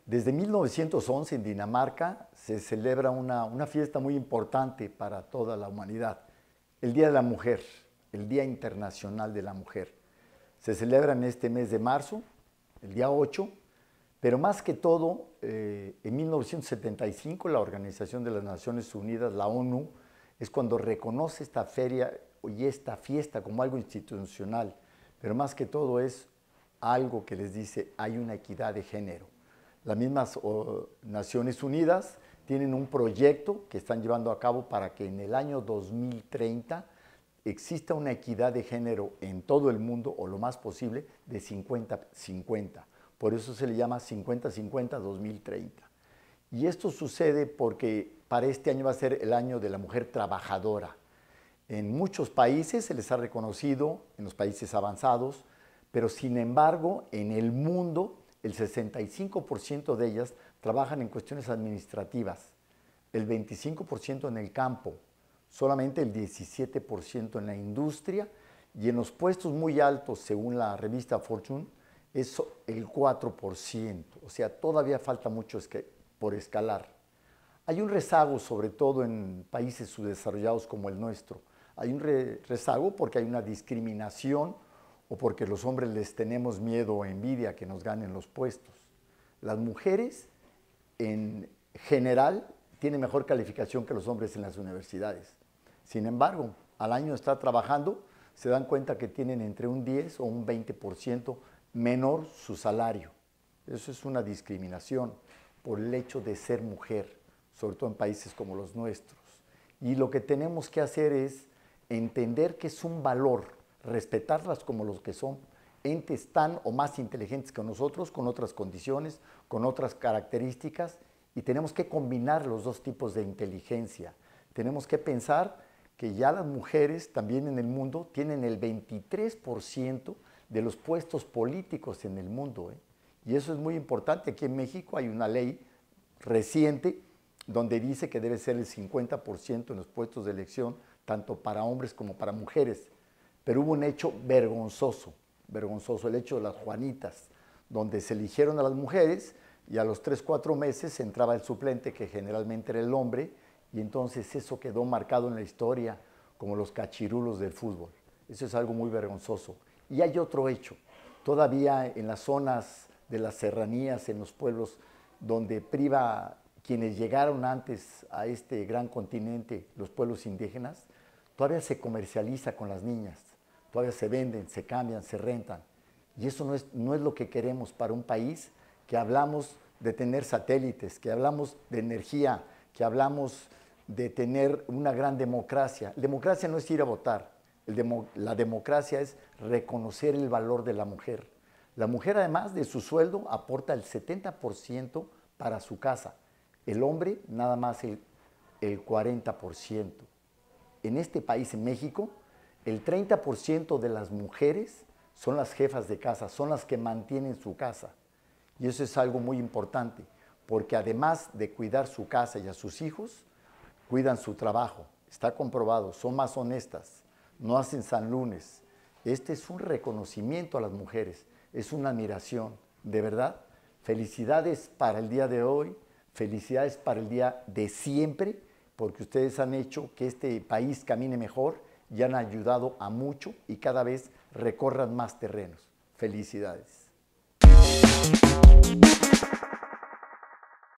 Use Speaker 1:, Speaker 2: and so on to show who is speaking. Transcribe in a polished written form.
Speaker 1: Desde 1911 en Dinamarca se celebra una fiesta muy importante para toda la humanidad, el Día de la Mujer, el Día Internacional de la Mujer. Se celebra en este mes de marzo, el día 8, pero más que todo, en 1975 la Organización de las Naciones Unidas, la ONU, es cuando reconoce esta feria y esta fiesta como algo institucional, pero más que todo es algo que les dice hay una equidad de género. Las mismas Naciones Unidas tienen un proyecto que están llevando a cabo para que en el año 2030 exista una equidad de género en todo el mundo, o lo más posible, de 50-50. Por eso se le llama 50-50-2030. Y esto sucede porque para este año va a ser el año de la mujer trabajadora. En muchos países se les ha reconocido, en los países avanzados, pero sin embargo, en el mundo, el 65% de ellas trabajan en cuestiones administrativas, el 25% en el campo, solamente el 17% en la industria, y en los puestos muy altos, según la revista Fortune, es el 4%. O sea, todavía falta mucho por escalar. Hay un rezago, sobre todo en países subdesarrollados como el nuestro. Hay un rezago porque hay una discriminación o porque los hombres les tenemos miedo o envidia que nos ganen los puestos. Las mujeres, en general, tienen mejor calificación que los hombres en las universidades. Sin embargo, al año de estar trabajando, se dan cuenta que tienen entre un 10 o un 20% menor su salario. Eso es una discriminación por el hecho de ser mujer, sobre todo en países como los nuestros. Y lo que tenemos que hacer es entender que es un valor, respetarlas como los que son, entes tan o más inteligentes que nosotros, con otras condiciones, con otras características, y tenemos que combinar los dos tipos de inteligencia. Tenemos que pensar que ya las mujeres también en el mundo tienen el 23% de los puestos políticos en el mundo, y eso es muy importante. Aquí en México hay una ley reciente donde dice que debe ser el 50% en los puestos de elección, tanto para hombres como para mujeres. Pero hubo un hecho vergonzoso, el hecho de las Juanitas, donde se eligieron a las mujeres y a los 3-4 meses entraba el suplente, que generalmente era el hombre, y entonces eso quedó marcado en la historia como los cachirulos del fútbol. Eso es algo muy vergonzoso. Y hay otro hecho, todavía en las zonas de las serranías, en los pueblos donde priva quienes llegaron antes a este gran continente, los pueblos indígenas, todavía se comercializa con las niñas, todavía se venden, se cambian, se rentan. Y eso no es lo que queremos para un país que hablamos de tener satélites, que hablamos de energía, que hablamos de tener una gran democracia. Democracia no es ir a votar, la democracia es reconocer el valor de la mujer. La mujer, además de su sueldo, aporta el 70% para su casa. El hombre nada más el 40%. En este país, en México, el 30% de las mujeres son las jefas de casa, son las que mantienen su casa. Y eso es algo muy importante, porque además de cuidar su casa y a sus hijos, cuidan su trabajo. Está comprobado, son más honestas, no hacen sanlunes. Este es un reconocimiento a las mujeres, es una admiración. De verdad, felicidades para el día de hoy, felicidades para el día de siempre, porque ustedes han hecho que este país camine mejor y han ayudado a mucho y cada vez recorran más terrenos. Felicidades.